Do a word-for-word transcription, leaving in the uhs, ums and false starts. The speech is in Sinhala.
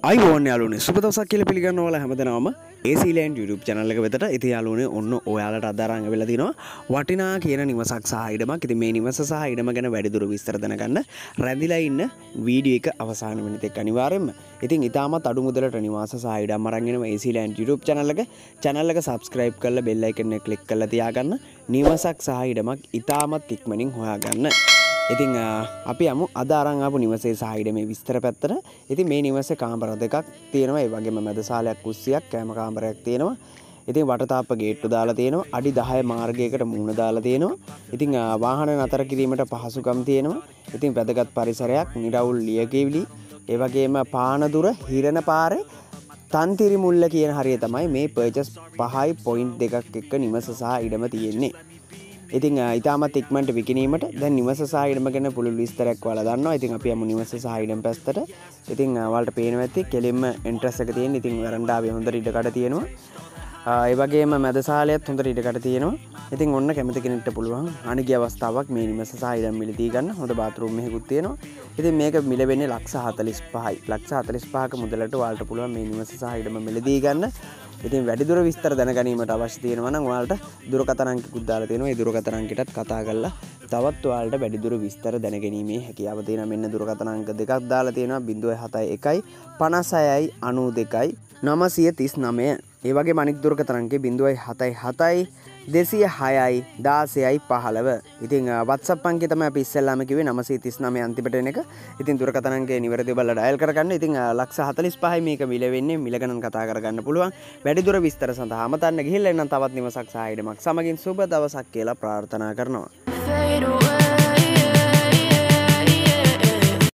අයිබෝන් යාළුවනේ සුබ දවසක් කියලා පිළිගන්න ඕලා හැමදෙනාම ඒසී ලෑන්ඩ් YouTube channel එක වෙතට. ඉතින් යාළුවනේ ඔන්න ඔයාලට අද අරන් වෙලා තිනවා වටිනා කියන නිවසක් සහ ඉඩමක්. ඉතින් මේ නිවස සහ ඉඩම ගැන වැඩිදුර විස්තර දැනගන්න රැඳිලා ඉන්න වීඩියෝ එක අවසාන වෙන තෙක් අනිවාර්යෙන්ම. ඉතින් ඊටමත් අඩු මුදලට නිවාස සහ ඉඩම් අරන් එනවා ඒසී ලෑන්ඩ් YouTube channel එක. channel එක subscribe කරලා bell icon එක click කරලා තියාගන්න. නිවසක් සහ ඉඩමක් ඊටමත් ඉක්මනින් හොයාගන්න. ඉතින් අපි යමු අද අරන් ආපු නිවසේ සහ ඉඩමේ විස්තර පැත්තට. ඉතින් මේ නිවසේ කාමර දෙකක් තියෙනවා. ඒ වගේම මැදශාලයක් කුස්සියක් කෑම කාමරයක් තියෙනවා. ඉතින් වටතාප්ප ගේට්ටු දාලා තියෙනවා. අඩි දහය මාර්ගයකට මුහුණ දාලා තියෙනවා. ඉතින් වාහන නතර කිරීමට පහසුකම් තියෙනවා. ඉතින් වැදගත් පරිසරයක්, නිරවුල් ලියකියවිලි, ඒ වගේම පානදුර හිරණ පාරේ තන්තිරි මුල්ල කියන හරිය තමයි මේ පර්චස් පහයි පොයින්ට් දෙකක් එක්ක නිවස සහ ඉඩම තියෙන්නේ. ඉතින් ඊටමත් ඉක්මනට විකිණීමට දැන් නිවස සහ ඉඩම ගැන පුළුල් විස්තරයක් ඔයාලා දන්නවා. ඉතින් අපි යමු නිවස සහ ඉඩම පැත්තට. ඉතින් ඔයාලට පේනවා ඇති කෙලින්ම එන්ට්‍රස් එක තියෙන. ඉතින් වරණ්ඩාවේ හොඳට ඉඩකඩ තියෙනවා. ඒ වගේම මැදශාලයත් හොඳට ඉඩකඩ තියෙනවා. ඉතින් ඔන්න කැමති කෙනෙක්ට පුළුවන් අනිගිය අවස්ථාවක් මේ නිවස සහ ඉඩම මිලදී ගන්න. හොඳ බාත්රූම් එකකුත් තියෙනවා. ඉතින් මේක මිල වෙන්නේ ලක්ෂ හතළිස් පහයි. ලක්ෂ හතළිස් පහක මුදලට ඔයාලට පුළුවන් මේ නිවස සහ ඉඩම මිලදී ගන්න. ඉතින් වැඩිදුර විස්තර දැනගැනීමට අවශ්‍ය තියෙනවා නම් ඔයාලට දුරකථන අංකයකුත් දාලා තියෙනවා. ඒ දුරකථන අංකයටත් කතා කරලා තවත් ඔයාලට වැඩිදුර විස්තර දැනගැනීමේ හැකියාව තියෙනවා. මෙන්න දුරකථන අංක දෙකක් දාලා තියෙනවා. ज़ीरो सात एक පනස් හයයි අනූ දෙකයි නවසිය තිස් නවය. ඒ වගේම අනිත් දුරකථන අංකේ ज़ीरो सात सात දෙසිය හයයි දාසයයි පහළව. ඉතින් WhatsApp අංකේ තමයි අපි ඉස්සෙල්ලාම කිව්වේ නවසිය තිස් නවය අන්තිමට එන එක. ඉතින් දුරකථන අංකේ නිවැරදිව බලලා ඩයල් කරගන්න. ඉතින් ලක්ෂ හතළිස් පහයි මේක මිල වෙන්නේ. මිල ගණන් කතා කරගන්න පුළුවන්. වැඩිදුර විස්තර සඳහා අමතන්න ගිහිල්ලා එන්න තවත් නිවසක් සහ ඉඩමක් සමගින් සුබ දවසක් කියලා ප්‍රාර්ථනා කරනවා.